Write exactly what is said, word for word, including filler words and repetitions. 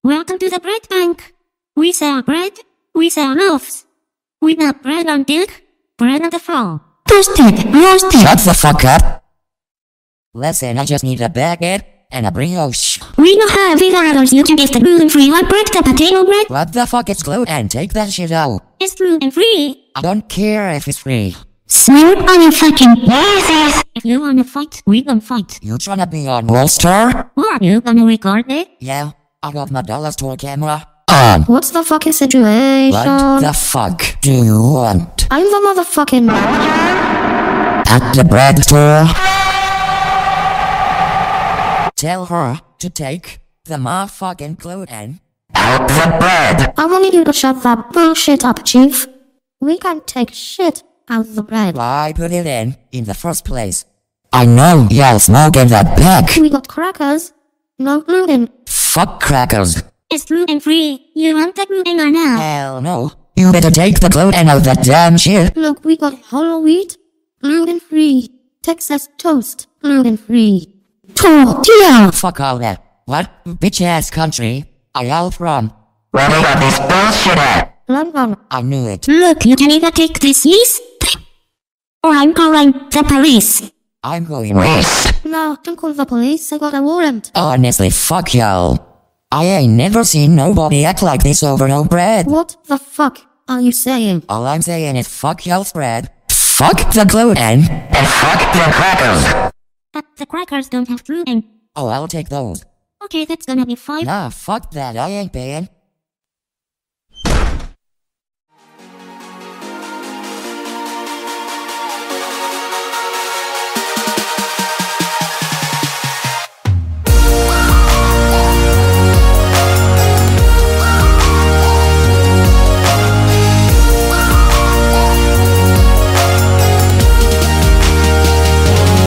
Welcome to the bread bank. We sell bread, we sell loaves. We melt bread on milk, bread on the floor. Toasted, roasted. Shut the fuck up. Listen, I just need a baguette and a brioche. We don't have either of those. You can get the gluten-free white bread, the potato bread. What the fuck is gluten? Take that shit out. It's gluten-free. I don't care if it's free. Swear on your fucking yes. If you wanna fight, we gon' fight. You tryna be on Wall Star? Or are you gonna record it? Yeah, I got my dollar store camera on. What's the fucking situation? What the fuck do you want? I'm the motherfucking manager. At the bread store? Tell her to take the motherfucking gluten out the bread. I wanted you to shut that bullshit up, Chief. We can't take shit out of the bread. Why put it in in the first place? I know you'll smoke in that back. We got crackers. No gluten. Fuck crackers. It's gluten-free. You want the gluten or not? Hell no. You better take the gluten out of that damn shit. Look, we got whole wheat. Gluten-free. Texas toast. Gluten-free. Tortilla. Fuck all that. What bitch-ass country are y'all from? Where they got this bullshit at? London. I knew it. Look, you can either take this yeast, or I'm calling the police. I'm going race. No, don't call the police. I got a warrant. Honestly, fuck y'all. I ain't never seen nobody act like this over no bread. What the fuck are you saying? All I'm saying is fuck y'all's bread, fuck the gluten, and fuck the crackers. But the crackers don't have gluten. Oh, I'll take those. Okay, that's gonna be fine. Nah, fuck that, I ain't paying.